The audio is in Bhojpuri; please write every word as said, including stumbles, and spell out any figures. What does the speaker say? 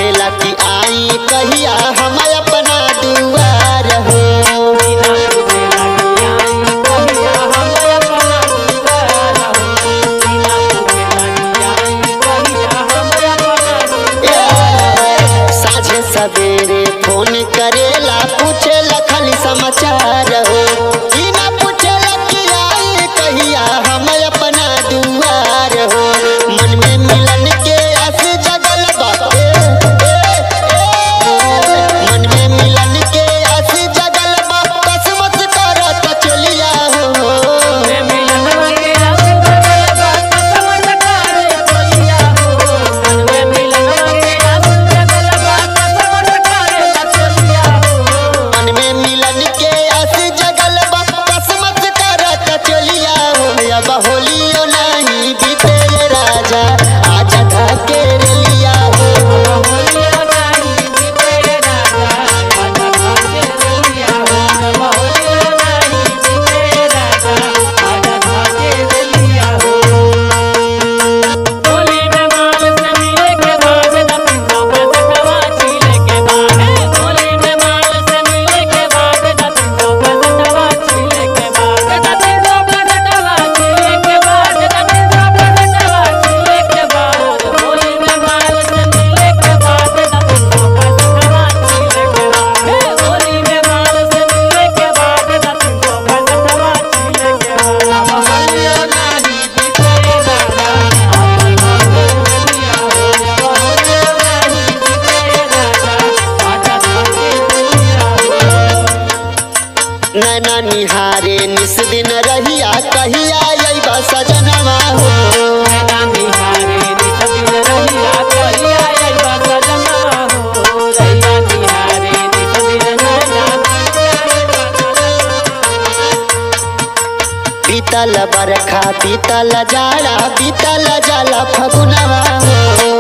पूछेला कि आई कहिया हम अपना दुआर हो। साझे सवेरे फोन करेला पूछेला खाली समाचार हो। बिना पूछेला कि आई कहिया हम अपना दुआर हो। मन में मिलन के आस जगल बा, मन में मिलन के आस जगल बा, कसमत करत चलिया हो। मन में मिलन के आस जगल बा, कसमत करत चलिया हो। अब होलियो नहीं बीते राजा आजा धके लिया हो। नैना निहारे निस दिन रहिया कहिया अइबा सजनवा हो। बीतल बरखा बीतल जाड़ा बीतल जाला फगुनवा हो।